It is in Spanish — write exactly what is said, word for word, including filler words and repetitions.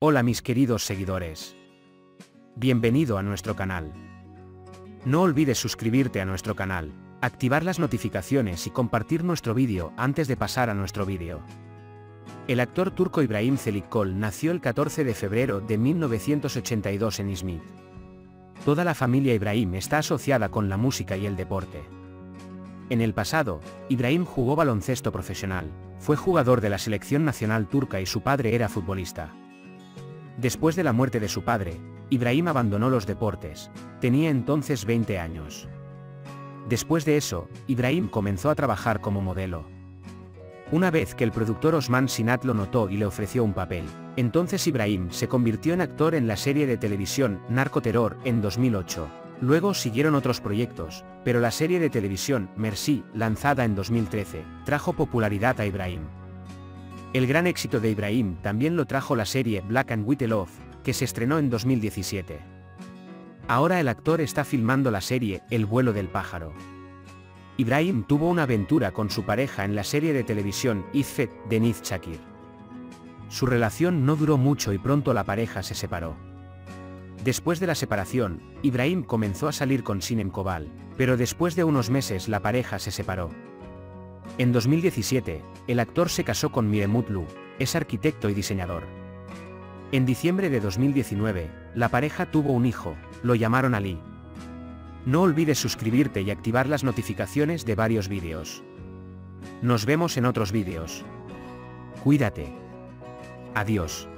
Hola mis queridos seguidores. Bienvenido a nuestro canal. No olvides suscribirte a nuestro canal, activar las notificaciones y compartir nuestro vídeo antes de pasar a nuestro vídeo. El actor turco İbrahim Çelikkol nació el catorce de febrero de mil novecientos ochenta y dos en İzmit. Toda la familia İbrahim está asociada con la música y el deporte. En el pasado, İbrahim jugó baloncesto profesional, fue jugador de la selección nacional turca y su padre era futbolista. Después de la muerte de su padre, İbrahim abandonó los deportes, tenía entonces veinte años. Después de eso, İbrahim comenzó a trabajar como modelo. Una vez que el productor Osman Sinat lo notó y le ofreció un papel, entonces İbrahim se convirtió en actor en la serie de televisión Narcoterror en dos mil ocho. Luego siguieron otros proyectos, pero la serie de televisión Merci, lanzada en dos mil trece, trajo popularidad a İbrahim. El gran éxito de İbrahim también lo trajo la serie Black and White Love, que se estrenó en dos mil diecisiete. Ahora el actor está filmando la serie El vuelo del pájaro. İbrahim tuvo una aventura con su pareja en la serie de televisión İffet, de Deniz Şakir. Su relación no duró mucho y pronto la pareja se separó. Después de la separación, İbrahim comenzó a salir con Sinem Kobal, pero después de unos meses la pareja se separó. En dos mil diecisiete, el actor se casó con Mire Mutlu, es arquitecto y diseñador. En diciembre de dos mil diecinueve, la pareja tuvo un hijo, lo llamaron Ali. No olvides suscribirte y activar las notificaciones de varios vídeos. Nos vemos en otros vídeos. Cuídate. Adiós.